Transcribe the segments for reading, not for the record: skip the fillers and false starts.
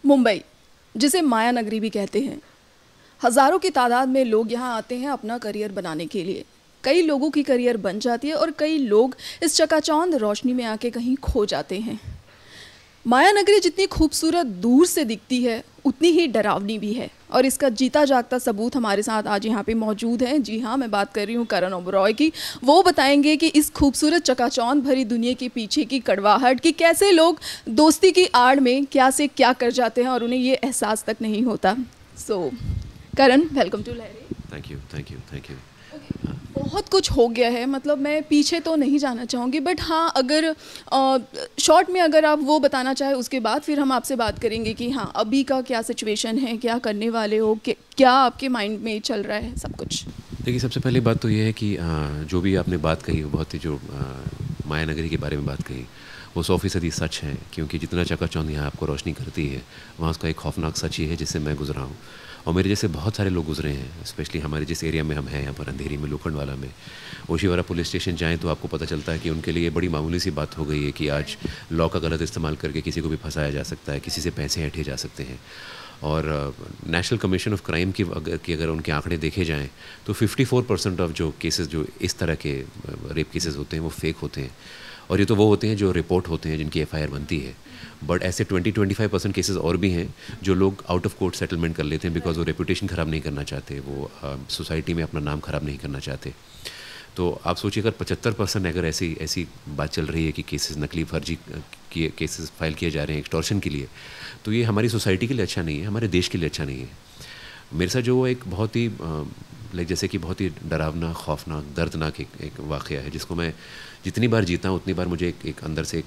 मुंबई, जिसे माया नगरी भी कहते हैं, हज़ारों की तादाद में लोग यहाँ आते हैं अपना करियर बनाने के लिए। कई लोगों की करियर बन जाती है और कई लोग इस चकाचौंध रोशनी में आके कहीं खो जाते हैं। माया नगरी जितनी खूबसूरत दूर से दिखती है उतनी ही डरावनी भी है, और इसका जीता जागता सबूत हमारे साथ आज यहाँ पे मौजूद हैं। जी हाँ, मैं बात कर रही हूँ करण ओबरॉय की। वो बताएंगे कि इस खूबसूरत चकाचौंध भरी दुनिया के पीछे की कड़वाहट, कि कैसे लोग दोस्ती की आड़ में क्या से क्या कर जाते हैं और उन्हें ये एहसास तक नहीं होता। So Karan, welcome to Lahari. Thank you, thank you, thank you. बहुत कुछ हो गया है, मतलब मैं पीछे तो नहीं जाना चाहूँगी, बट हाँ, अगर शॉर्ट में अगर आप वो बताना चाहें, उसके बाद फिर हम आपसे बात करेंगे कि हाँ अभी का क्या सिचुएशन है, क्या करने वाले हो, क्या आपके माइंड में चल रहा है, सब कुछ। देखिए, सबसे पहली बात तो ये है कि जो भी आपने बात कही, वो बहुत ही जो माया नगरी के बारे में बात कही, वो 100% सच है। क्योंकि जितना चकाचौंध यहाँ आपको रोशनी करती है, वहाँ उसका एक खौफनाक सच ही है जिससे मैं गुजरा हूँ और मेरे जैसे बहुत सारे लोग गुजरे हैं। स्पेशली हमारे जिस एरिया में हम हैं, यहाँ पर अंधेरी में, लोखंडवाला में, ओशीवारा पुलिस स्टेशन जाएँ तो आपको पता चलता है कि उनके लिए बड़ी मामूली सी बात हो गई है कि आज लॉ का गलत इस्तेमाल करके किसी को भी फंसाया जा सकता है, किसी से पैसे ऐंठे जा सकते हैं। और नेशनल कमीशन ऑफ क्राइम की अगर उनके आंकड़े देखे जाएँ तो 54% ऑफ जो केसेस, जो इस तरह के रेप केसेस होते हैं, वो फेक होते हैं। और ये तो वो होते हैं जो रिपोर्ट होते हैं, जिनकी एफआईआर बनती है। बट ऐसे 20-25% केसेस और भी हैं जो लोग आउट ऑफ कोर्ट सेटलमेंट कर लेते हैं, बिकॉज वो रेपुटेशन ख़राब नहीं करना चाहते, वो सोसाइटी में अपना नाम ख़राब नहीं करना चाहते। तो आप सोचिए, अगर 75% अगर ऐसी बात चल रही है कि केसेस नकली, फर्जी केसेस फाइल किए जा रहे हैं एक्सटॉर्शन के लिए, तो ये हमारी सोसाइटी के लिए अच्छा नहीं है, हमारे देश के लिए अच्छा नहीं है। मेरे साथ जो एक बहुत ही लाइक जैसे कि बहुत ही डरावना, खौफनाक, दर्दनाक एक वाक़या है, जिसको मैं जितनी बार जीता हूँ उतनी बार मुझे एक अंदर से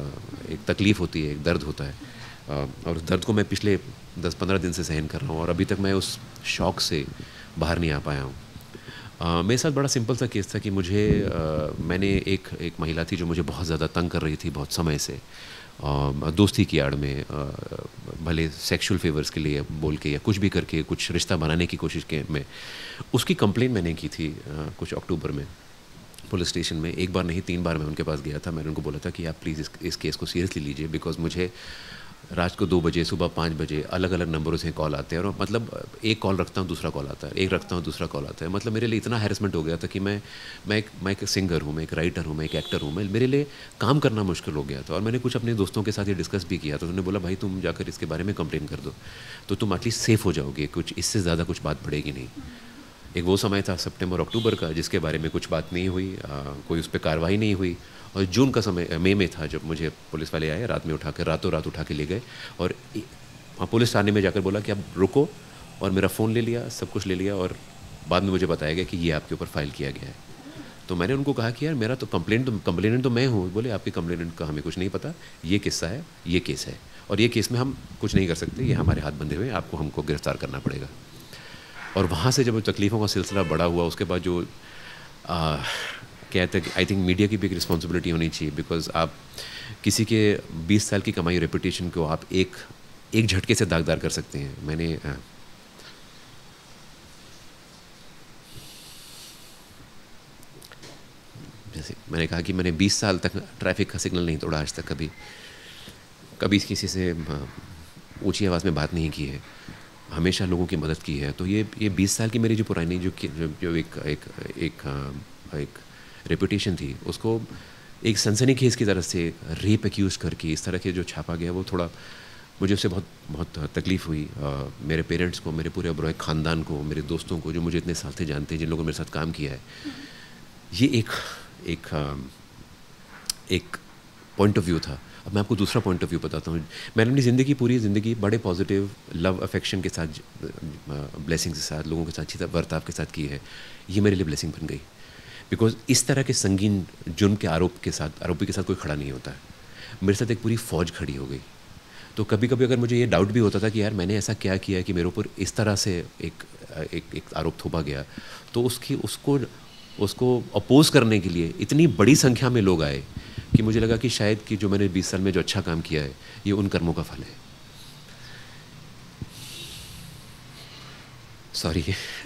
एक तकलीफ़ होती है, एक दर्द होता है। और उस दर्द को मैं पिछले 10-15 दिन से सहन कर रहा हूँ और अभी तक मैं उस शॉक से बाहर नहीं आ पाया हूँ। मेरे साथ बड़ा सिंपल सा केस था कि मैंने एक महिला थी जो मुझे बहुत ज़्यादा तंग कर रही थी बहुत समय से, दोस्ती की आड़ में, भले सेक्सुअल फेवर्स के लिए बोल के या कुछ भी करके कुछ रिश्ता बनाने की कोशिश के में उसकी कंप्लेंट मैंने की थी कुछ अक्टूबर में पुलिस स्टेशन में। एक बार नहीं, 3 बार मैं उनके पास गया था। मैंने उनको बोला था कि आप प्लीज़ इस केस को सीरियसली लीजिए, बिकॉज मुझे रात को 2 बजे, सुबह 5 बजे अलग अलग नंबरों से कॉल आते हैं और मतलब एक कॉल रखता हूँ, दूसरा कॉल आता है, एक रखता हूँ, दूसरा कॉल आता है। मतलब मेरे लिए इतना हैरेसमेंट हो गया था कि मैं एक सिंगर हूँ, मैं एक राइटर हूँ, मैं एक एक्टर हूँ, मेरे लिए काम करना मुश्किल हो गया था। और मैंने कुछ अपने दोस्तों के साथ ये डिस्कस भी किया, तो उन्होंने बोला, भाई तुम जाकर इसके बारे में कंप्लेन कर दो, तो तुम एटलीस्ट सेफ़ हो जाओगे, कुछ इससे ज़्यादा कुछ बात बढ़ेगी नहीं। एक वो समय था सितंबर अक्टूबर का, जिसके बारे में कुछ बात नहीं हुई, कोई उस पर कार्रवाई नहीं हुई। और जून का समय, मई में था, जब मुझे पुलिस वाले आए, रात में रातों रात उठा के ले गए और पुलिस थाने में जाकर बोला कि आप रुको, और मेरा फ़ोन ले लिया, सब कुछ ले लिया, और बाद में मुझे बताया गया कि ये आपके ऊपर फाइल किया गया है। तो मैंने उनको कहा कि यार मेरा तो कंप्लेनेंट तो मैं हूँ। बोले आपके कंप्लेनेंट का हमें कुछ नहीं पता, ये किस्सा है, ये केस है, और ये केस में हम कुछ नहीं कर सकते, ये हमारे हाथ बंधे हुए हैं, हमको गिरफ्तार करना पड़ेगा। और वहाँ से जब तकलीफ़ों का सिलसिला बड़ा हुआ, उसके बाद जो कहते हैं, आई थिंक मीडिया की भी एक रिस्पॉन्सिबिलिटी होनी चाहिए, बिकॉज आप किसी के 20 साल की कमाई, रेपुटेशन को आप एक झटके से दागदार कर सकते हैं। जैसे मैंने कहा कि मैंने 20 साल तक ट्रैफिक का सिग्नल नहीं तोड़ा आज तक, कभी किसी से ऊँची आवाज़ में बात नहीं की है, हमेशा लोगों की मदद की है। तो ये 20 साल की मेरी जो पुरानी जो एक रेपुटेशन थी, उसको एक सनसनीखेज की तरह से रेप एक्यूज़ करके इस तरह के जो छापा गया, वो थोड़ा मुझे उससे बहुत तकलीफ़ हुई। मेरे पेरेंट्स को, मेरे पूरे ओबरॉय ख़ानदान को, मेरे दोस्तों को, जो मुझे इतने साल से जानते हैं, जिन लोगों ने मेरे साथ काम किया है। ये एक पॉइंट ऑफ व्यू था। अब मैं आपको दूसरा पॉइंट ऑफ व्यू बताता हूँ। मैंने अपनी पूरी ज़िंदगी बड़े पॉजिटिव, लव अफेक्शन के साथ, ब्लेसिंग के साथ, लोगों के साथ अच्छी बर्ताव के साथ की है। ये मेरे लिए ब्लेसिंग बन गई, बिकॉज इस तरह के संगीन जुर्म के आरोपी के साथ कोई खड़ा नहीं होता है। मेरे साथ एक पूरी फ़ौज खड़ी हो गई। तो कभी कभी अगर मुझे ये डाउट भी होता था कि यार मैंने ऐसा क्या किया है कि मेरे ऊपर इस तरह से एक आरोप थोपा गया, तो उसको अपोज करने के लिए इतनी बड़ी संख्या में लोग आए कि मुझे लगा कि शायद कि जो मैंने 20 साल में जो अच्छा काम किया है, ये उन कर्मों का फल है। सॉरी।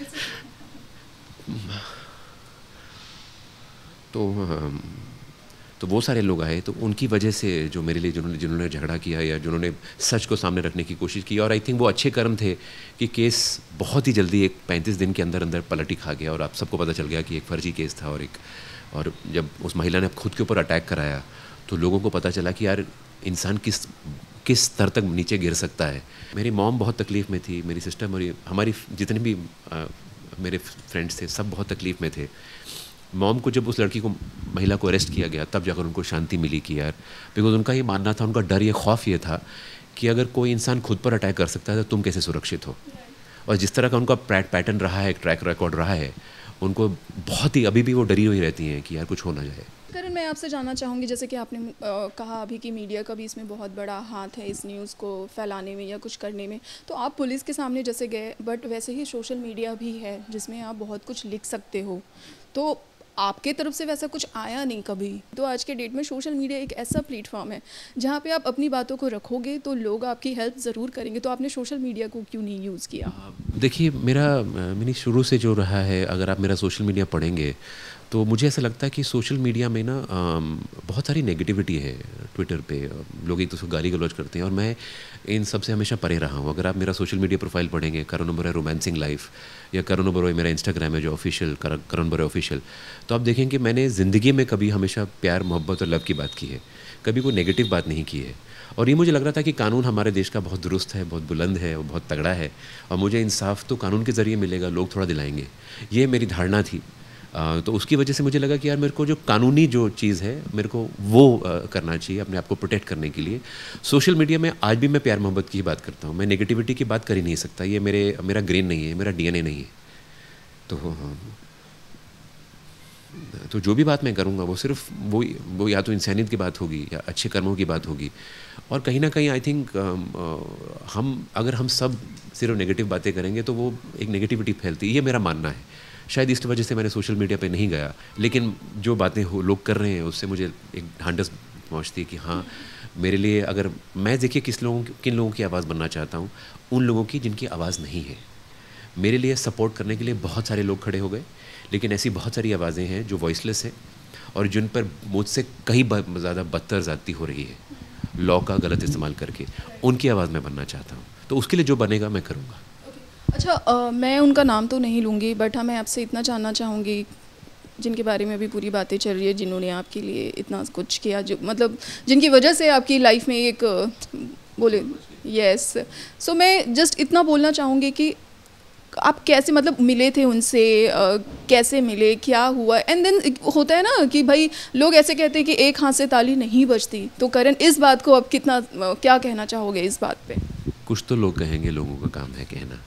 तो तो वो सारे लोग आए, तो उनकी वजह से जो मेरे लिए जिन्होंने झगड़ा किया या जिन्होंने सच को सामने रखने की कोशिश की, और आई थिंक वो अच्छे कर्म थे कि केस बहुत ही जल्दी एक 35 दिन के अंदर अंदर पलट ही खा गया और आप सबको पता चल गया कि एक फर्जी केस था। और जब उस महिला ने खुद के ऊपर अटैक कराया तो लोगों को पता चला कि यार इंसान किस स्तर तक नीचे गिर सकता है। मेरी मॉम बहुत तकलीफ़ में थी, मेरी सिस्टर, हमारी जितने भी मेरे फ्रेंड्स थे सब बहुत तकलीफ़ में थे। मॉम को जब उस लड़की को, महिला को अरेस्ट किया गया, तब जाकर उनको शांति मिली कि यार, बिकॉज उनका ये मानना था, उनका डर, ये खौफ ये था कि अगर कोई इंसान खुद पर अटैक कर सकता है तो तुम कैसे सुरक्षित हो। और जिस तरह का उनका पैटर्न रहा है, ट्रैक रिकॉर्ड रहा है, उनको बहुत ही अभी भी वो डरी हुई रहती हैं कि यार कुछ हो ना जाए। करण, मैं आपसे जानना चाहूँगी, जैसे कि आपने कहा अभी कि मीडिया का भी इसमें बहुत बड़ा हाथ है इस न्यूज़ को फैलाने में या कुछ करने में, तो आप पुलिस के सामने जैसे गए, बट वैसे ही सोशल मीडिया भी है जिसमें आप बहुत कुछ लिख सकते हो, तो आपके तरफ से वैसा कुछ आया नहीं कभी? तो आज के डेट में सोशल मीडिया एक ऐसा प्लेटफॉर्म है जहाँ पे आप अपनी बातों को रखोगे तो लोग आपकी हेल्प ज़रूर करेंगे, तो आपने सोशल मीडिया को क्यों नहीं यूज़ किया? देखिए, मैंने शुरू से जो रहा है, अगर आप मेरा सोशल मीडिया पढ़ेंगे तो मुझे ऐसा लगता है कि सोशल मीडिया में ना बहुत सारी नेगेटिविटी है। ट्विटर पे लोग एक दूसरे को गाली गलौज करते हैं और मैं इन सब से हमेशा परे रहा हूँ। अगर आप मेरा सोशल मीडिया प्रोफाइल पढ़ेंगे, करण ओबेरॉय रोमांसिंग लाइफ, या करण ओबेरॉय मेरा इंस्टाग्राम है जो ऑफिशियल करण ओबेरॉय ऑफिशियल, तो आप देखेंगे कि मैंने ज़िंदगी में कभी हमेशा प्यार, मोहब्बत और लव की बात की है, कभी कोई नेगेटिव बात नहीं की है। और ये मुझे लग रहा था कि कानून हमारे देश का बहुत दुरुस्त है, बहुत बुलंद है और बहुत तगड़ा है, और मुझे इंसाफ तो कानून के ज़रिए मिलेगा, लोग थोड़ा दिलाएंगे, ये मेरी धारणा थी। तो उसकी वजह से मुझे लगा कि यार मेरे को जो कानूनी जो चीज़ है मेरे को वो करना चाहिए अपने आप को प्रोटेक्ट करने के लिए। सोशल मीडिया में आज भी मैं प्यार मोहब्बत की ही बात करता हूँ, मैं नेगेटिविटी की बात कर ही नहीं सकता, ये मेरा ग्रेन नहीं है, मेरा डीएनए नहीं है। तो जो भी बात मैं करूँगा वो सिर्फ वो या तो इंसानियत की बात होगी या अच्छे कर्मों की बात होगी। और कहीं ना कहीं आई थिंक अगर हम सब सिर्फ नेगेटिव बातें करेंगे तो वो एक नेगेटिविटी फैलती है, ये मेरा मानना है। शायद इस वजह से मैंने सोशल मीडिया पे नहीं गया, लेकिन जो बातें लोग कर रहे हैं उससे मुझे एक ढांढस पहुंचती है कि हाँ, मेरे लिए अगर मैं, देखिए किन लोगों की आवाज़ बनना चाहता हूँ, उन लोगों की जिनकी आवाज़ नहीं है। मेरे लिए सपोर्ट करने के लिए बहुत सारे लोग खड़े हो गए, लेकिन ऐसी बहुत सारी आवाज़ें हैं जो वॉइसलेस है और जिन पर मुझसे कहीं ज़्यादा बदतर ज़्यादती हो रही है लॉ का गलत इस्तेमाल करके। उनकी आवाज़ मैं बनना चाहता हूँ, तो उसके लिए जो बनेगा मैं करूँगा। अच्छा, मैं उनका नाम तो नहीं लूँगी, बट हाँ, मैं आपसे इतना जानना चाहूँगी जिनके बारे में अभी पूरी बातें चल रही है, जिन्होंने आपके लिए इतना कुछ किया, जो मतलब जिनकी वजह से आपकी लाइफ में एक बोले यस, सो मैं जस्ट इतना बोलना चाहूँगी कि आप कैसे मतलब मिले थे उनसे, कैसे मिले, क्या हुआ? एंड देन होता है ना कि भाई लोग ऐसे कहते हैं कि एक हाथ से ताली नहीं बजती, तो करण इस बात को अब क्या कहना चाहोगे इस बात पे? कुछ तो लोग कहेंगे, लोगों का काम है कहना।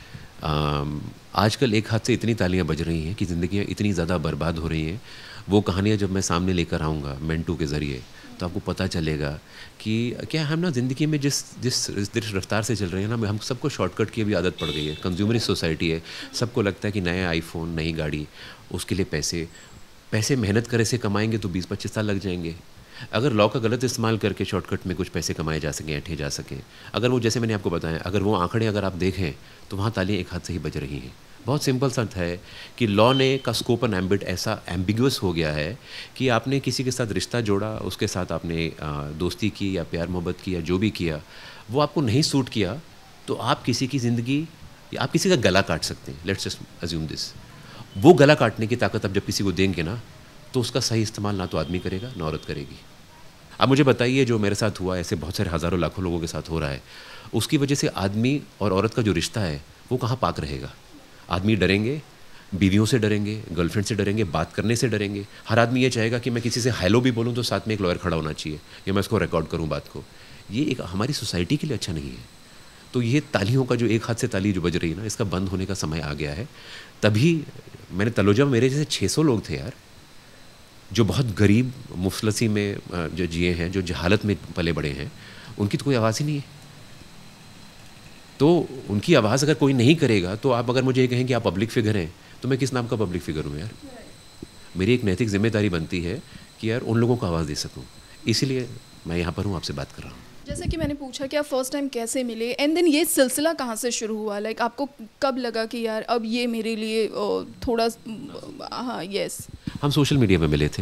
आजकल एक हाथ से इतनी तालियां बज रही हैं कि ज़िंदगियां इतनी ज़्यादा बर्बाद हो रही हैं। वो कहानियां जब मैं सामने लेकर आऊँगा मेंटू के ज़रिए, तो आपको पता चलेगा कि क्या हम ना ज़िंदगी में जिस रफ्तार से चल रहे हैं ना, हम सबको शॉर्टकट की भी आदत पड़ गई है। कंज्यूमरिस्ट सोसाइटी है, सबको लगता है कि नया आईफोन, नई गाड़ी, उसके लिए पैसे मेहनत करे से कमाएंगे तो 20-25 साल लग जाएंगे। अगर लॉ का गलत इस्तेमाल करके शॉर्टकट में कुछ पैसे कमाए जा सकें, ऐंठे जा सकें, अगर वो, जैसे मैंने आपको बताया, अगर वो आंकड़े अगर आप देखें तो वहाँ तालियाँ एक हाथ से ही बज रही हैं। बहुत सिंपल सा है कि लॉ ने का स्कोप एंड एम्बिट ऐसा एम्बिगुअस हो गया है कि आपने किसी के साथ रिश्ता जोड़ा, उसके साथ आपने दोस्ती की या प्यार मोहब्बत की या जो भी किया, वो आपको नहीं सूट किया तो आप किसी की ज़िंदगी या आप किसी का गला काट सकते हैं। Let's just assume this. वो गला काटने की ताकत अब जब किसी को देंगे ना, तो उसका सही इस्तेमाल ना तो आदमी करेगा ना औरत करेगी। अब मुझे बताइए, जो मेरे साथ हुआ, ऐसे बहुत सारे हज़ारों लाखों लोगों के साथ हो रहा है, उसकी वजह से आदमी और औरत का जो रिश्ता है वो कहाँ पाक रहेगा। आदमी डरेंगे, बीवियों से डरेंगे, गर्लफ्रेंड से डरेंगे, बात करने से डरेंगे। हर आदमी ये चाहेगा कि मैं किसी से हेलो भी बोलूँ तो साथ में एक लॉयर खड़ा होना चाहिए या मैं इसको रिकॉर्ड करूँ बात को। ये एक हमारी सोसाइटी के लिए अच्छा नहीं है। तो ये तालियों का जो एक हाथ से ताली जो बज रही है ना, इसका बंद होने का समय आ गया है। तभी मैंने तलोजा, मेरे जैसे 600 लोग थे यार, जो बहुत गरीब मुफलसी में जो जिए हैं, जो जहालत में पले बड़े हैं, उनकी तो कोई आवाज़ ही नहीं है। तो उनकी आवाज़ अगर कोई नहीं करेगा, तो आप अगर मुझे ये कहें कि आप पब्लिक फिगर हैं, तो मैं किस नाम का पब्लिक फिगर हूँ यार। मेरी एक नैतिक जिम्मेदारी बनती है कि यार उन लोगों को आवाज़ दे सकूँ, इसीलिए मैं यहाँ पर हूँ, आपसे बात कर रहा हूँ। जैसे कि मैंने पूछा कि आप फर्स्ट टाइम कैसे मिले, एंड देन ये सिलसिला कहाँ से शुरू हुआ? लाइक आपको कब लगा कि यार अब ये मेरे लिए थोड़ा, हाँ, यस। हम सोशल मीडिया पे मिले थे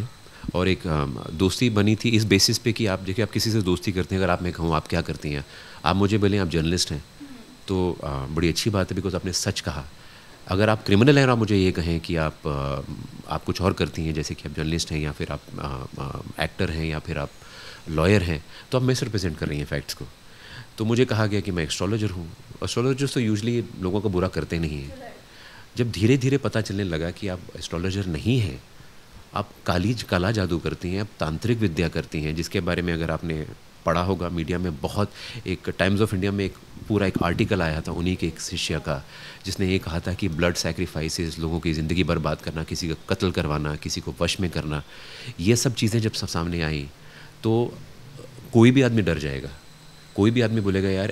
और एक दोस्ती बनी थी इस बेसिस पे कि आप देखिए आप किसी से दोस्ती करते हैं, अगर आप मैं कहूँ आप क्या करती हैं, आप मुझे बोलें आप जर्नलिस्ट हैं तो बड़ी अच्छी बात है बिकॉज आपने सच कहा। अगर आप क्रिमिनल हैं और आप मुझे ये कहें कि आप कुछ और करती हैं, जैसे कि आप जर्नलिस्ट हैं या फिर आप एक्टर हैं या फिर आप लॉयर हैं, तो आप मिस रिप्रेजेंट कर रही हैं फैक्ट्स को। तो मुझे कहा गया कि मैं एस्ट्रोलॉजर हूँ। एस्ट्रोलॉजर्स तो यूजुअली लोगों का बुरा करते नहीं हैं। जब धीरे धीरे पता चलने लगा कि आप एस्ट्रोलॉजर नहीं हैं, आप काला जादू करती हैं, आप तांत्रिक विद्या करती हैं, जिसके बारे में अगर आपने पढ़ा होगा मीडिया में बहुत, एक टाइम्स ऑफ इंडिया में एक पूरा एक आर्टिकल आया था उन्हीं के एक शिष्य का, जिसने ये कहा था कि ब्लड सैक्रिफाइसेस, लोगों की ज़िंदगी बर्बाद करना, किसी का कत्ल करवाना, किसी को वश में करना, ये सब चीज़ें जब सब सामने आई तो कोई भी आदमी डर जाएगा। कोई भी आदमी बोलेगा यार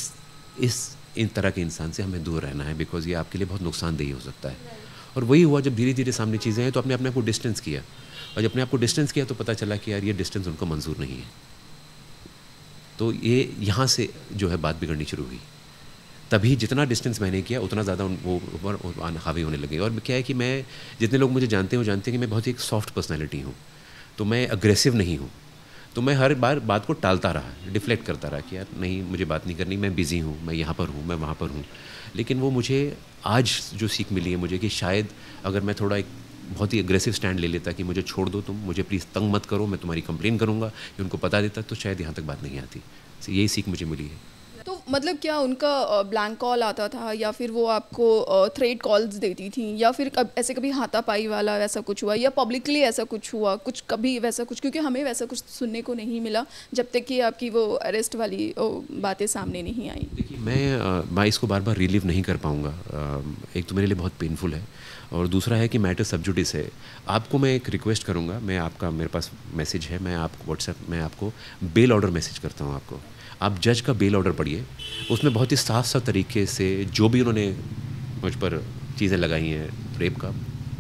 इन तरह के इंसान से हमें दूर रहना है, बिकॉज ये आपके लिए बहुत नुकसानदेही हो सकता है। और वही हुआ, जब धीरे धीरे सामने चीज़ें हैं तो आपने अपने आप को डिस्टेंस किया, और जब अपने आप को डिस्टेंस किया तो पता चला कि यार ये डिस्टेंस उनको मंजूर नहीं है। तो ये यहाँ से जो है बात बिगड़नी शुरू हुई। तभी जितना डिस्टेंस मैंने किया उतना ज़्यादा वो ऊपर हावी होने लगे। और क्या है कि मैं, जितने लोग मुझे जानते हैं वो जानते हैं कि मैं बहुत ही एक सॉफ्ट पर्सनैलिटी हूँ, तो मैं अग्रेसिव नहीं हूँ। तो मैं हर बार बात को टालता रहा, डिफ्लेक्ट करता रहा कि यार नहीं मुझे बात नहीं करनी, मैं बिज़ी हूँ, मैं यहाँ पर हूँ, मैं वहाँ पर हूँ। लेकिन वो मुझे आज जो सीख मिली है मुझे कि शायद अगर मैं थोड़ा एक बहुत ही अग्रेसिव स्टैंड ले लेता कि मुझे छोड़ दो, तुम मुझे प्लीज़ तंग मत करो, मैं तुम्हारी कंप्लेन करूँगा, ये उनको बता देता, तो शायद यहाँ तक बात नहीं आती। तो यही सीख मुझे मिली है। तो मतलब क्या उनका ब्लैंक कॉल आता था, या फिर वो आपको थ्रेट कॉल्स देती थी, या फिर ऐसे कभी हाथापाई वाला वैसा कुछ हुआ, या पब्लिकली ऐसा कुछ हुआ, कुछ कभी वैसा कुछ? क्योंकि हमें वैसा कुछ सुनने को नहीं मिला जब तक कि आपकी वो अरेस्ट वाली बातें सामने नहीं आई। देखिए मैं इसको बार बार रिलीव नहीं कर पाऊँगा। एक तो मेरे लिए बहुत पेनफुल है, और दूसरा है कि मैटर सब जुडिस है। आपको मैं एक रिक्वेस्ट करूँगा, मेरे पास मैसेज है, मैं आपको व्हाट्सएप में आपको बेल ऑर्डर मैसेज करता हूँ आपको। आप जज का बेल ऑर्डर पढ़िए, उसमें बहुत ही साफ साफ तरीके से जो भी उन्होंने मुझ पर चीज़ें लगाई हैं, रेप का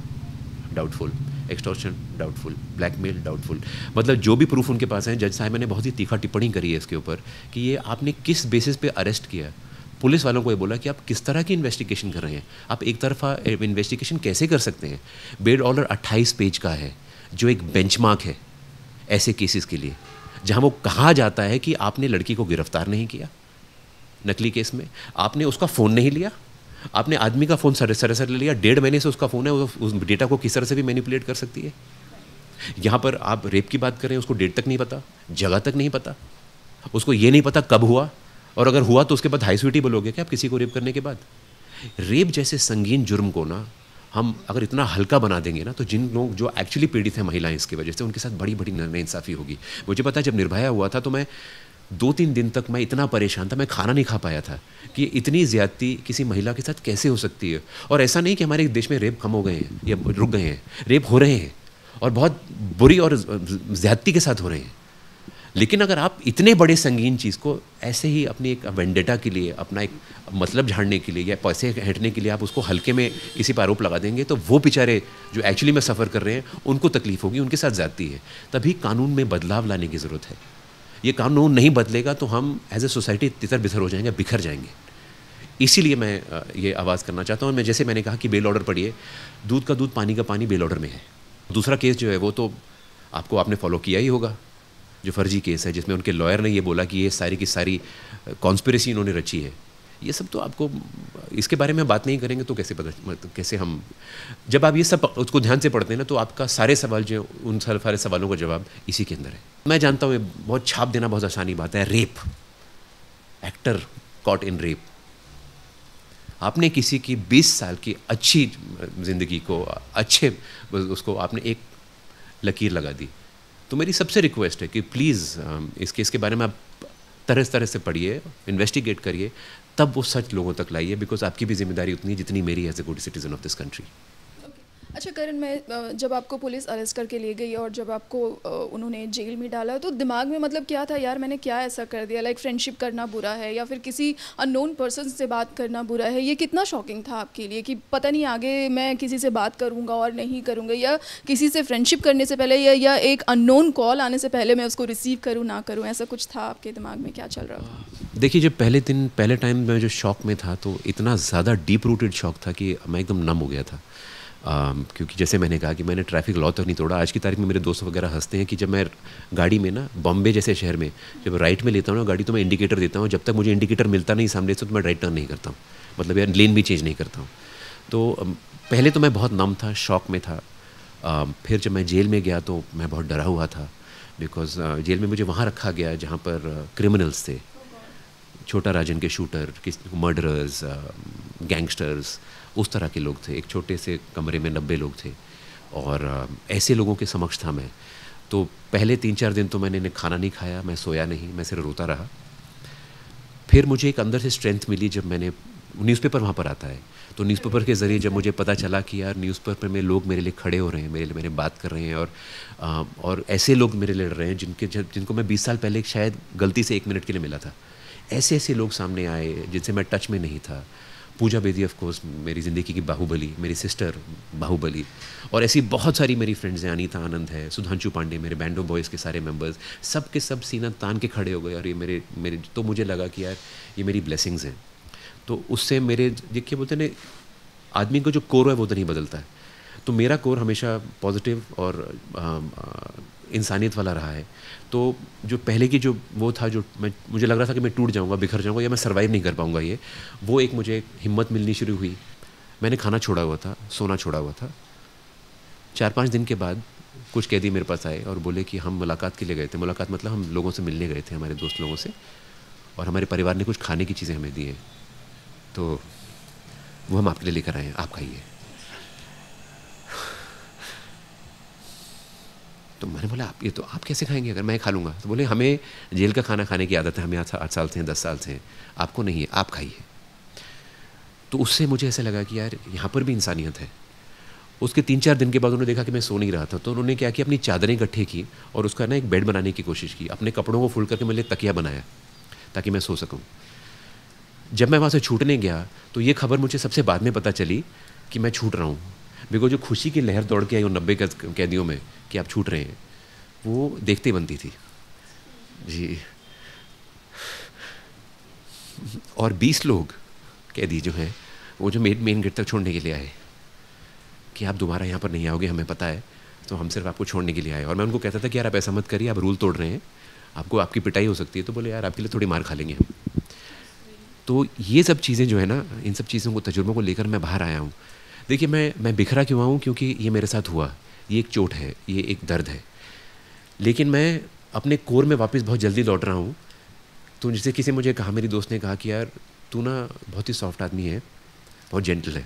doubtful, extortion doubtful, blackmail doubtful, मतलब जो भी प्रूफ उनके पास हैं, जज साहब ने बहुत ही तीखा टिप्पणी करी है इसके ऊपर कि ये आपने किस बेसिस पे अरेस्ट किया। पुलिस वालों को ये बोला कि आप किस तरह की इन्वेस्टिगेशन कर रहे हैं, आप एक तरफा इन्वेस्टिगेशन कैसे कर सकते हैं। बेल ऑर्डर 28 पेज का है, जो एक बेंचमार्क है ऐसे केसेस के लिए, जहां वो कहा जाता है कि आपने लड़की को गिरफ्तार नहीं किया नकली केस में, आपने उसका फ़ोन नहीं लिया, आपने आदमी का फ़ोन सरासर ले लिया, 1.5 महीने से उसका फ़ोन है, उस डेटा को किस तरह से भी मैनिपुलेट कर सकती है। यहाँ पर आप रेप की बात करें, उसको डेट तक नहीं पता, जगह तक नहीं पता, उसको ये नहीं पता कब हुआ, और अगर हुआ तो उसके बाद हाई स्वीटी बोलोगे क्या आप किसी को रेप करने के बाद। रेप जैसे संगीन जुर्म को ना हम अगर इतना हल्का बना देंगे ना, तो जिन लोग जो एक्चुअली पीड़ित हैं महिलाएं इसकी वजह से, उनके साथ बड़ी बड़ी नाइंसाफ़ी होगी। मुझे पता है जब निर्भया हुआ था तो मैं 2-3 दिन तक मैं इतना परेशान था, मैं खाना नहीं खा पाया था कि इतनी ज़्यादती किसी महिला के साथ कैसे हो सकती है। और ऐसा नहीं कि हमारे देश में रेप कम हो गए हैं या रुक गए हैं, रेप हो रहे हैं और बहुत बुरी और ज़्यादती के साथ हो रहे हैं। लेकिन अगर आप इतने बड़े संगीन चीज़ को ऐसे ही अपनी एक वेंडेटा के लिए, अपना एक मतलब झाड़ने के लिए या पैसे हटने के लिए आप उसको हल्के में किसी पर आरोप लगा देंगे, तो वो बेचारे जो एक्चुअली में सफ़र कर रहे हैं उनको तकलीफ होगी, उनके साथ ज़्यादती है। तभी कानून में बदलाव लाने की ज़रूरत है। ये कानून नहीं बदलेगा तो हम एज ए सोसाइटी तितर बितर हो जाएंगे, बिखर जाएंगे। इसीलिए मैं ये आवाज़ करना चाहता हूँ। जैसे मैंने कहा कि बेल ऑर्डर पढ़िए, दूध का दूध पानी का पानी बेल ऑर्डर में है। दूसरा केस जो है वो तो आपने फॉलो किया ही होगा, जो फर्जी केस है जिसमें उनके लॉयर ने ये बोला कि ये सारी की सारी कॉन्स्पिरेसी इन्होंने रची है। ये सब तो आपको, इसके बारे में बात नहीं करेंगे तो कैसे हम, जब आप ये सब उसको ध्यान से पढ़ते हैं ना, तो आपका सारे सवाल जो उन सारे सवालों का जवाब इसी के अंदर है। मैं जानता हूँ बहुत छाप देना बहुत आसानी बात है। Rape, actor caught in rape, आपने किसी की 20 साल की अच्छी ज़िंदगी को अच्छे उसको आपने एक लकीर लगा दी। तो मेरी सबसे रिक्वेस्ट है कि प्लीज़ इस केस के बारे में आप तरह से पढ़िए, इन्वेस्टिगेट करिए, तब वो सच लोगों तक लाइए, बिकॉज आपकी भी जिम्मेदारी उतनी जितनी मेरी as a good citizen of this country. अच्छा करण, मैं जब आपको पुलिस अरेस्ट करके ले गई और जब आपको उन्होंने जेल में डाला, तो दिमाग में मतलब क्या था, यार मैंने क्या ऐसा कर दिया, लाइक फ्रेंडशिप करना बुरा है या फिर किसी अननोन पर्सन से बात करना बुरा है? ये कितना शॉकिंग था आपके लिए कि पता नहीं आगे मैं किसी से बात करूँगा और नहीं करूँगा, या किसी से फ्रेंडशिप करने से पहले या एक अननोन कॉल आने से पहले मैं उसको रिसीव करूँ ना करूँ, ऐसा कुछ था आपके दिमाग में? क्या चल रहा था? देखिए, जब पहले टाइम में जो शॉक में था, तो इतना ज़्यादा डीप रूटेड शॉक था कि मैं एकदम नम हो गया था। क्योंकि जैसे मैंने कहा कि मैंने ट्रैफिक लॉ तक नहीं तोड़ा। आज की तारीख में मेरे दोस्त वगैरह हंसते हैं कि जब मैं गाड़ी में ना, बॉम्बे जैसे शहर में जब राइट में लेता हूँ ना गाड़ी, तो मैं इंडिकेटर देता हूँ। जब तक मुझे इंडिकेटर मिलता नहीं सामने से, तो मैं राइट टर्न नहीं करता हूँ, मतलब यार लेन भी चेंज नहीं करता हूँ। तो पहले तो मैं बहुत नम था, शॉक में था। फिर जब मैं जेल में गया तो मैं बहुत डरा हुआ था, बिकॉज जेल में मुझे वहाँ रखा गया जहाँ पर क्रिमिनल्स थे, छोटा राजन के शूटर, मर्डरर्स, गैंगस्टर्स, उस तरह के लोग थे। एक छोटे से कमरे में 90 लोग थे, और ऐसे लोगों के समक्ष था मैं। तो पहले 3-4 दिन तो मैंने खाना नहीं खाया, मैं सोया नहीं, मैं सिर्फ रोता रहा। फिर मुझे एक अंदर से स्ट्रेंथ मिली जब मैंने न्यूज़पेपर वहाँ पर आता है, तो न्यूज़पेपर के ज़रिए जब मुझे पता चला कि यार न्यूज़पेपर में लोग मेरे लिए खड़े हो रहे हैं, मेरे बात कर रहे हैं, और ऐसे लोग मेरे लिए लड़ रहे हैं जिनको मैं 20 साल पहले शायद गलती से 1 मिनट के लिए मिला था। ऐसे ऐसे लोग सामने आए जिनसे मैं टच में नहीं था। पूजा बेदी ऑफ कोर्स मेरी ज़िंदगी की बाहुबली, मेरी सिस्टर बाहुबली, और ऐसी बहुत सारी मेरी फ्रेंड्स हैं। अनीता आनंद है, सुधांशु पांडे, मेरे बैंडो बॉयज़ के सारे मेंबर्स, सब के सब सीना तान के खड़े हो गए। और ये मेरे तो मुझे लगा कि यार ये मेरी ब्लेसिंग्स हैं। तो उससे मेरे, देखिए बोलते हैं आदमी को जो कोर है वो तो नहीं बदलता है, तो मेरा कोर हमेशा पॉजिटिव और इंसानियत वाला रहा है। तो जो पहले की जो वो था, जो मुझे लग रहा था कि मैं टूट जाऊंगा, बिखर जाऊंगा, या मैं सर्वाइव नहीं कर पाऊंगा, वो एक मुझे हिम्मत मिलनी शुरू हुई। मैंने खाना छोड़ा हुआ था, सोना छोड़ा हुआ था। 4-5 दिन के बाद कुछ कैदी मेरे पास आए और बोले कि हम मुलाकात के लिए गए थे। मुलाकात मतलब हम लोगों से मिलने गए थे, हमारे दोस्त लोगों से, और हमारे परिवार ने कुछ खाने की चीज़ें हमें दी हैं, तो वो हम आपके लिए लेकर आए हैं, आप खाइए। तो मैंने बोला आप, ये तो आप कैसे खाएंगे अगर मैं खा लूँगा? तो बोले हमें जेल का खाना खाने की आदत है, हमें 8 साल से हैं, 10 साल से हैं, आपको नहीं है, आप खाइए। तो उससे मुझे ऐसा लगा कि यार यहाँ पर भी इंसानियत है। उसके 3-4 दिन के बाद उन्होंने देखा कि मैं सो नहीं रहा था, तो उन्होंने क्या किया, अपनी चादरें इकट्ठी की और उसका ना एक बेड बनाने की कोशिश की। अपने कपड़ों को फोल्ड करके मेरे लिए तकिया बनाया ताकि मैं सो सकूँ। जब मैं वहाँ से छूटने गया तो ये खबर मुझे सबसे बाद में पता चली कि मैं छूट रहा हूँ। बिकॉज जो खुशी की लहर दौड़ के आई उन 90 कैदियों में कि आप छूट रहे हैं, वो देखते बनती थी जी। और 20 लोग कैदी जो हैं, वो जो मेन गेट तक छोड़ने के लिए आए कि आप दोबारा यहाँ पर नहीं आओगे, हमें पता है, तो हम सिर्फ आपको छोड़ने के लिए आए। और मैं उनको कहता था कि यार आप ऐसा मत करिए, आप रूल तोड़ रहे हैं, आपकी पिटाई हो सकती है। तो बोले यार आपके लिए थोड़ी मार खा लेंगे हम। तो ये सब चीज़ें जो है ना, इन सब चीज़ों को, तजुर्बों को लेकर मैं बाहर आया हूँ। देखिए मैं बिखरा क्यों हूँ, क्योंकि ये मेरे साथ हुआ, ये एक चोट है, ये एक दर्द है, लेकिन मैं अपने कोर में वापस बहुत जल्दी लौट रहा हूँ। तो जैसे किसी मुझे कहा, मेरी दोस्त ने कहा कि यार तू ना बहुत ही सॉफ्ट आदमी है, बहुत जेंटल है,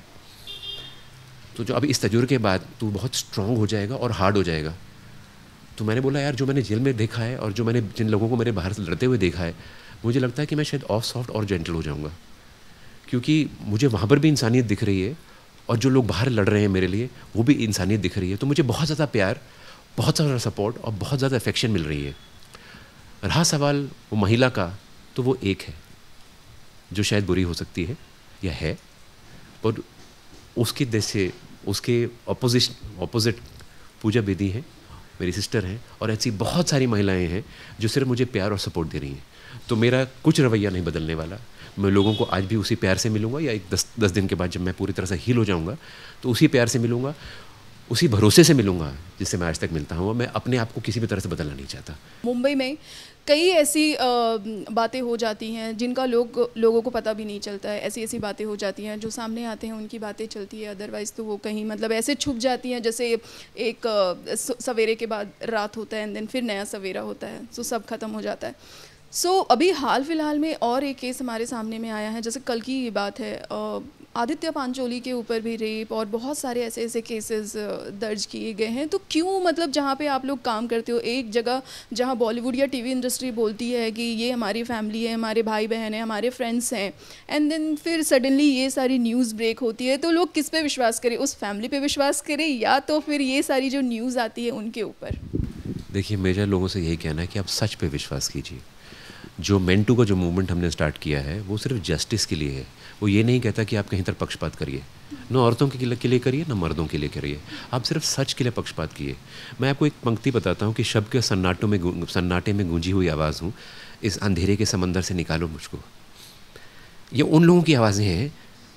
तो जो अब इस तजुर्बे के बाद तू बहुत स्ट्रॉन्ग हो जाएगा और हार्ड हो जाएगा। तो मैंने बोला यार जो मैंने जेल में देखा है और जो मैंने जिन लोगों को मेरे बाहर से लड़ते हुए देखा है, मुझे लगता है कि मैं शायद और सॉफ्ट और जेंटल हो जाऊँगा, क्योंकि मुझे वहाँ पर भी इंसानियत दिख रही है और जो लोग बाहर लड़ रहे हैं मेरे लिए वो भी इंसानियत दिख रही है। तो मुझे बहुत ज़्यादा प्यार, बहुत ज़्यादा सपोर्ट और बहुत ज़्यादा अफेक्शन मिल रही है। रहा सवाल वो महिला का, तो वो एक है जो शायद बुरी हो सकती है या है, और उसके जैसे उसके ऑपोजिट पूजा बेदी है, मेरी सिस्टर हैं, और ऐसी बहुत सारी महिलाएं हैं जो सिर्फ मुझे प्यार और सपोर्ट दे रही हैं। तो मेरा कुछ रवैया नहीं बदलने वाला। मैं लोगों को आज भी उसी प्यार से मिलूंगा, या एक 10 दिन के बाद जब मैं पूरी तरह से हील हो जाऊंगा तो उसी प्यार से मिलूंगा, उसी भरोसे से मिलूंगा जिससे मैं आज तक मिलता हूँ। मैं अपने आप को किसी भी तरह से बदलना नहीं चाहता। मुंबई में कई ऐसी बातें हो जाती हैं जिनका लोगों को पता भी नहीं चलता है। ऐसी ऐसी बातें हो जाती हैं जो सामने आते हैं उनकी बातें चलती है, अदरवाइज़ तो वो कहीं मतलब ऐसे छुप जाती हैं। जैसे एक सवेरे के बाद रात होता है एंड देन फिर नया सवेरा होता है, तो सब खत्म हो जाता है। अभी हाल फिलहाल में और एक केस हमारे सामने में आया है, जैसे कल की बात है, आदित्य पांचोली के ऊपर भी रेप और बहुत सारे ऐसे ऐसे केसेस दर्ज किए गए हैं। तो क्यों, मतलब जहाँ पे आप लोग काम करते हो, एक जगह जहाँ बॉलीवुड या टीवी इंडस्ट्री बोलती है कि ये हमारी फैमिली है, हमारे भाई बहन हैं, हमारे फ्रेंड्स हैं, एंड देन फिर सडनली ये सारी न्यूज़ ब्रेक होती है, तो लोग किस पे विश्वास करें? उस फैमिली पे विश्वास करें या तो फिर ये सारी जो न्यूज़ आती है उनके ऊपर? देखिए, मेरा लोगों से यही कहना है कि आप सच पे विश्वास कीजिए। जो मेंटू का जो मूवमेंट हमने स्टार्ट किया है वो सिर्फ जस्टिस के लिए है। वो ये नहीं कहता कि आप कहीं तरफ पक्षपात करिए, ना औरतों के लिए करिए, ना मर्दों के लिए करिए, आप सिर्फ सच के लिए पक्षपात किए। मैं आपको एक पंक्ति बताता हूँ कि शब्द के सन्नाटे में गूंजी हुई आवाज़ हूँ, इस अंधेरे के समंदर से निकालो मुझको। ये उन लोगों की आवाज़ें हैं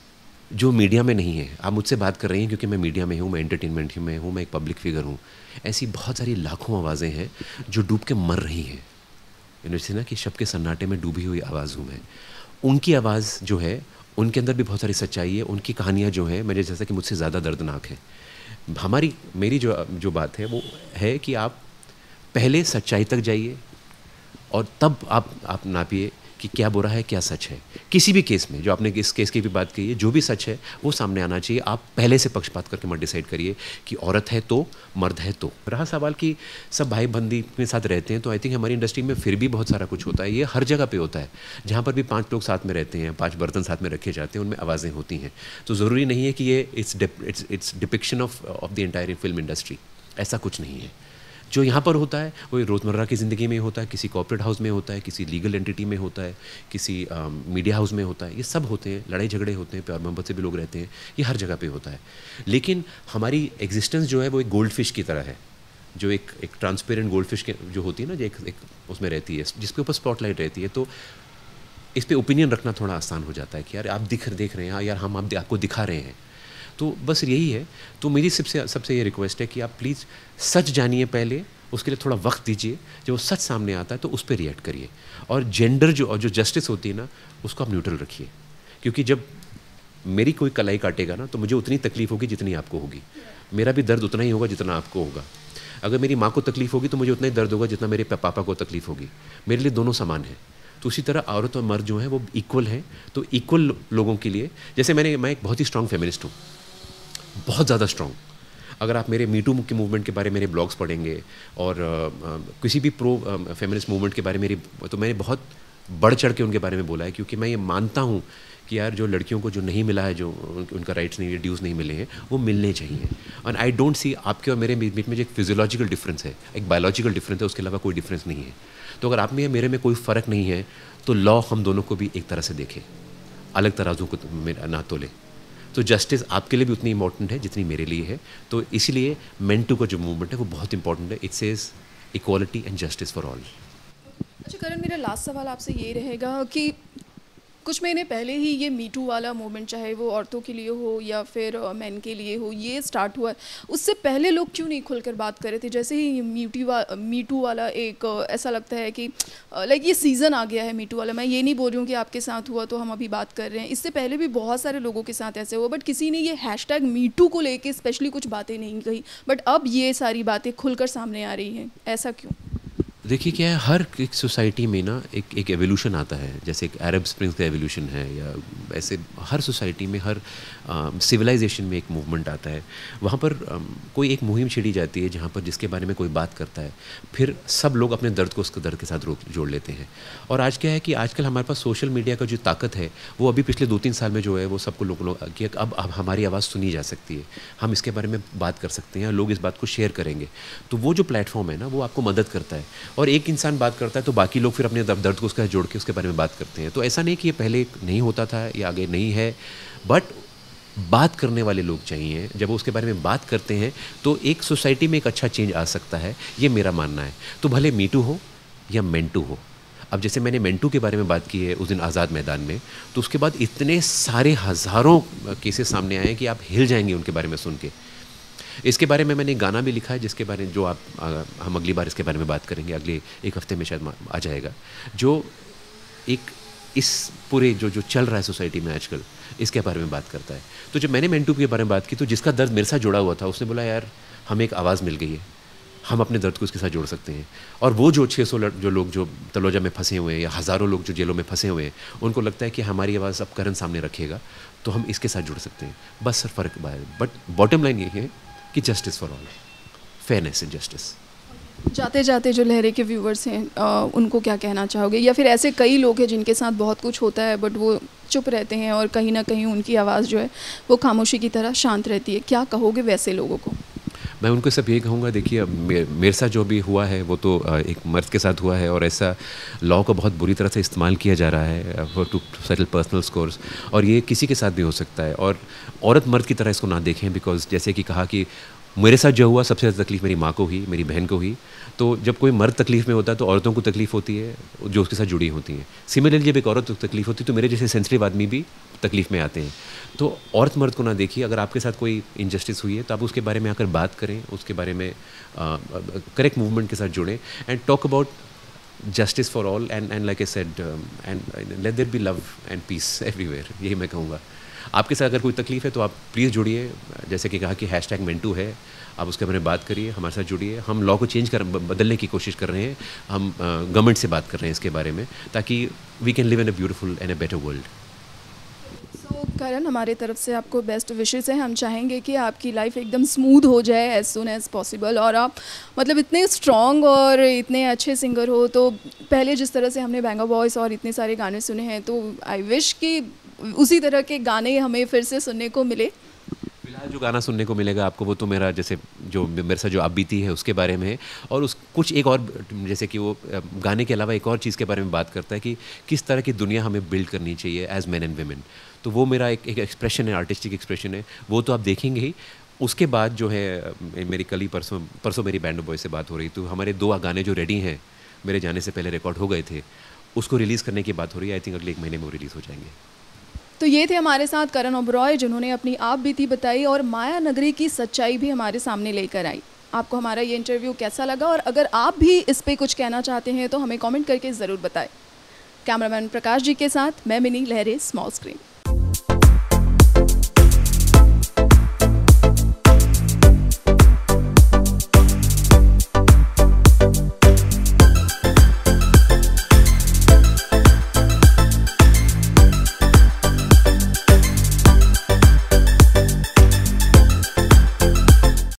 जो मीडिया में नहीं है। आप मुझसे बात कर रही हैं क्योंकि मैं मीडिया में हूँ, मैं एंटरटेनमेंट में हूँ, मैं एक पब्लिक फिगर हूँ। ऐसी बहुत सारी लाखों आवाज़ें हैं जो डूब के मर रही हैं। जैसे ना कि शब के सन्नाटे में डूबी हुई आवाज़ हूँ मैं। उनकी आवाज़ जो है, उनके अंदर भी बहुत सारी सच्चाई है। उनकी कहानियाँ जो हैं, मेरे जैसा कि मुझसे ज़्यादा दर्दनाक है। मेरी जो बात है वो है कि आप पहले सच्चाई तक जाइए और तब आप नापिए कि क्या बुरा है, क्या सच है। किसी भी केस में, जो आपने इस केस की भी बात की है, जो भी सच है वो सामने आना चाहिए। आप पहले से पक्षपात करके मत डिसाइड करिए कि औरत है तो, मर्द है तो। रहा सवाल कि सब भाई बंदी के साथ रहते हैं, तो आई थिंक हमारी इंडस्ट्री में फिर भी बहुत सारा कुछ होता है। ये हर जगह पे होता है, जहाँ पर भी 5 लोग साथ में रहते हैं, 5 बर्तन साथ में रखे जाते हैं, उनमें आवाज़ें होती हैं। तो ज़रूरी नहीं है कि ये it's depiction of the entire film industry. ऐसा कुछ नहीं है। जो यहाँ पर होता है वो रोज़मर्रा की ज़िंदगी में होता है, किसी कॉर्पोरेट हाउस में होता है, किसी लीगल एंटिटी में होता है, किसी मीडिया हाउस में होता है। ये सब होते हैं, लड़ाई झगड़े होते हैं, प्यार मोहब्बत से भी लोग रहते हैं, ये हर जगह पे होता है। लेकिन हमारी एग्जिस्टेंस जो है वो एक गोल्ड फिश की तरह है, जो एक ट्रांसपेरेंट गोल्ड फिश जो होती है ना, जो एक उसमें रहती है, जिसके ऊपर स्पॉटलाइट रहती है। तो इस पर ओपिनियन रखना थोड़ा आसान हो जाता है कि यार आप देख रहे हैं, यार हम आपको दिखा रहे हैं। तो बस यही है। तो मेरी सबसे ये रिक्वेस्ट है कि आप प्लीज़ सच जानिए पहले, उसके लिए थोड़ा वक्त दीजिए। जब वो सच सामने आता है तो उस पर रिएक्ट करिए। और जेंडर जो जस्टिस होती है ना, उसको आप न्यूट्रल रखिए। क्योंकि जब मेरी कोई कलाई काटेगा ना, तो मुझे उतनी तकलीफ़ होगी जितनी आपको होगी। मेरा भी दर्द उतना ही होगा जितना आपको होगा। अगर मेरी माँ को तकलीफ़ होगी तो मुझे उतना ही दर्द होगा जितना मेरे पापा को तकलीफ़ होगी। मेरे लिए दोनों समान हैं। तो उसी तरह औरत और मर्द जो हैं वो इक्वल हैं। तो इक्वल लोगों के लिए, जैसे मैं एक बहुत ही स्ट्रॉन्ग फेमिनिस्ट हूँ, बहुत ज़्यादा स्ट्रॉन्ग। अगर आप मेरे मीटू के मूवमेंट के बारे में मेरे ब्लॉग्स पढ़ेंगे और किसी भी प्रो फेमिनिस्ट मूवमेंट के बारे में तो मैंने बहुत बढ़ चढ़ के उनके बारे में बोला है। क्योंकि मैं ये मानता हूँ कि यार जो लड़कियों को जो नहीं मिला है, जो उनका राइट्स नहीं, ड्यूज़ नहीं मिले हैं, वो मिलने चाहिए। और आई डोंट सी आपके और मेरे बीच में जो एक फिजियोलॉजिकल डिफरेंस है, एक बायोलॉजिकल डिफरेंस है, उसके अलावा कोई डिफरेंस नहीं है। तो अगर आप में मेरे में कोई फ़र्क नहीं है तो लॉ हम दोनों को भी एक तरह से देखे, अलग तराजू को ना तोले। तो जस्टिस आपके लिए भी उतनी इंपॉर्टेंट है जितनी मेरे लिए है। तो इसीलिए मेन टू का जो मूवमेंट है वो बहुत इंपॉर्टेंट है। It says equality and justice for all. अच्छा करण, मेरा लास्ट सवाल आपसे ये रहेगा कि कुछ महीने पहले ही ये मीटू वाला मूवमेंट, चाहे वो औरतों के लिए हो या फिर मेन के लिए हो, ये स्टार्ट हुआ। उससे पहले लोग क्यों नहीं खुलकर बात कर रहे थे? जैसे ही मीटू वाला एक ऐसा लगता है कि लाइक ये सीज़न आ गया है मीटू वाला। मैं ये नहीं बोल रही हूँ कि आपके साथ हुआ तो हम अभी बात कर रहे हैं, इससे पहले भी बहुत सारे लोगों के साथ ऐसे हुआ, बट किसी ने ये हैशटैग मीटू को लेके स्पेशली कुछ बातें नहीं कही। बट अब ये सारी बातें खुलकर सामने आ रही हैं, ऐसा क्यों? देखिए क्या है, हर एक सोसाइटी में ना एक एवोल्यूशन आता है। जैसे एक अरब स्प्रिंग्स का एवोल्यूशन है, या ऐसे हर सोसाइटी में, हर सिविलाइजेशन में एक मूवमेंट आता है। वहाँ पर कोई एक मुहिम छिड़ी जाती है जहाँ पर जिसके बारे में कोई बात करता है, फिर सब लोग अपने दर्द को उसके दर्द के साथ जोड़ लेते हैं। और आज क्या है कि आजकल हमारे पास सोशल मीडिया का जो ताकत है, वो अभी पिछले 2-3 साल में जो है वो सबको लोग कि अब हमारी आवाज़ सुनी जा सकती है, हम इसके बारे में बात कर सकते हैं, लोग इस बात को शेयर करेंगे। तो वो जो प्लेटफॉर्म है ना, वो आपको मदद करता है। और एक इंसान बात करता है तो बाकी लोग फिर अपने दर्द को उसका जोड़ के उसके बारे में बात करते हैं। तो ऐसा नहीं कि ये पहले नहीं होता था या आगे नहीं है, बट बात करने वाले लोग चाहिए। जब वो उसके बारे में बात करते हैं तो एक सोसाइटी में एक अच्छा चेंज आ सकता है, ये मेरा मानना है। तो भले मीटू हो या मेंटू हो। अब जैसे मैंने मेंटू के बारे में बात की है उस दिन आज़ाद मैदान में, तो उसके बाद इतने सारे हज़ारों केसेस सामने आए हैं कि आप हिल जाएंगे उनके बारे में सुन के। इसके बारे में मैंने गाना भी लिखा है, जिसके बारे में हम अगली बार इसके बारे में बात करेंगे, अगले एक हफ्ते में शायद आ जाएगा, जो एक इस पूरे जो चल रहा है सोसाइटी में आजकल, इसके बारे में बात करता है। तो जब मैंने मेंटू के बारे में बात की तो जिसका दर्द मेरे साथ जुड़ा हुआ था, उसने बोला यार हमें एक आवाज़ मिल गई है, हम अपने दर्द को इसके साथ जोड़ सकते हैं। और वो जो 600 जो लोग जो तलोजा में फंसे हुए हैं, या हज़ारों लोग जो जेलों में फंसे हुए हैं, उनको लगता है कि हमारी आवाज़ अब करण सामने रखेगा तो हम इसके साथ जुड़ सकते हैं। बस फ़र्क है, बट बॉटम लाइन ये है कि justice for all, fairness and justice. जाते जाते जो लहरे के व्यूवर्स हैं, उनको क्या कहना चाहोगे? या फिर ऐसे कई लोग हैं जिनके साथ बहुत कुछ होता है बट वो चुप रहते हैं और कहीं ना कहीं उनकी आवाज़ जो है वो खामोशी की तरह शांत रहती है, क्या कहोगे वैसे लोगों को? मैं उनको सब ये कहूँगा, देखिए मेरे साथ जो भी हुआ है वो तो एक मर्द के साथ हुआ है, और ऐसा लॉ को बहुत बुरी तरह से इस्तेमाल किया जा रहा है टू सेटल पर्सनल स्कोर्स, और ये किसी के साथ भी हो सकता है। और औरत मर्द की तरह इसको ना देखें, बिकॉज जैसे कि कहा कि मेरे साथ जो हुआ सबसे ज़्यादा तकलीफ़ मेरी माँ को हुई, मेरी बहन को हुई। तो जब कोई मर्द तकलीफ़ में होता है तो औरतों को तकलीफ़ होती है जो उसके साथ जुड़ी होती हैं। सिमिलरली जब एक औरत को तकलीफ़ होती है तो मेरे जैसे सेंसिटिव आदमी भी तकलीफ़ में आते हैं। तो औरत मर्द को ना देखिए, अगर आपके साथ कोई इनजस्टिस हुई है तो आप उसके बारे में आकर बात करें, उसके बारे में करेक्ट मूवमेंट के साथ जुड़ें and talk about justice for all and like I said and let there be love and peace everywhere, यही मैं कहूँगा। आपके साथ अगर कोई तकलीफ़ है तो आप प्लीज़ जुड़िए, जैसे कि कहा कि #मेंटू है, आप उसके बारे में बात करिए, हमारे साथ जुड़िए। हम लॉ को बदलने की कोशिश कर रहे हैं, हम गवर्नमेंट से बात कर रहे हैं इसके बारे में, ताकि we can live in a beautiful and a better world. So Karan, हमारे तरफ से आपको बेस्ट विशेस हैं। हम चाहेंगे कि आपकी लाइफ एकदम स्मूथ हो जाए एज सुन एज़ पॉसिबल, और आप मतलब इतने स्ट्रॉन्ग और इतने अच्छे सिंगर हो। तो पहले जिस तरह से हमने बैंगा बॉयज़ और इतने सारे गाने सुने हैं, तो आई विश कि उसी तरह के गाने हमें फिर से सुनने को मिले। फिलहाल जो गाना सुनने को मिलेगा आपको वो तो मेरा जैसे जो मेरे साथ जो आप बीती है उसके बारे में है, और उस कुछ एक और जैसे कि वो गाने के अलावा एक और चीज़ के बारे में बात करता है कि किस तरह की दुनिया हमें बिल्ड करनी चाहिए एज मैन एंड वेमेन। तो वो मेरा एक एक्सप्रेशन है, आर्टिस्टिक एक्सप्रेशन है, वो तो आप देखेंगे ही। उसके बाद जो है मेरी कल ही परसों मेरी बैंड बॉय से बात हो रही, तो हमारे 2 गाने जो रेडी हैं, मेरे जाने से पहले रिकॉर्ड हो गए थे, उसको रिलीज़ करने की बात हो रही है। आई थिंक अगले 1 महीने में वो रिलीज़ हो जाएंगे। तो ये थे हमारे साथ करण ओबरॉय, जिन्होंने अपनी आप बीती बताई और माया नगरी की सच्चाई भी हमारे सामने लेकर आई। आपको हमारा ये इंटरव्यू कैसा लगा, और अगर आप भी इस पे कुछ कहना चाहते हैं तो हमें कमेंट करके ज़रूर बताएं। कैमरामैन प्रकाश जी के साथ मैं मिनी लहरे, स्मॉल स्क्रीन।